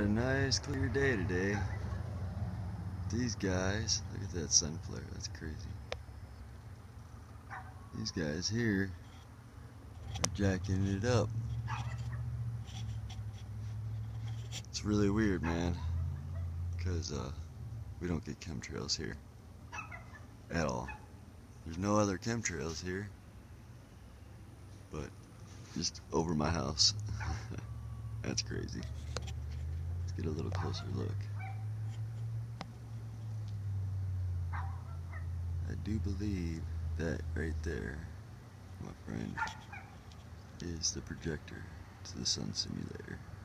a nice clear day today. These guys, look at that sun flare, that's crazy. These guys here are jacking it up. It's really weird, man, because we don't get chemtrails here at all. There's no other chemtrails here, but just over my house. That's crazy. Let's get a little closer look. I do believe that right there, my friend, is the projector to the sun simulator.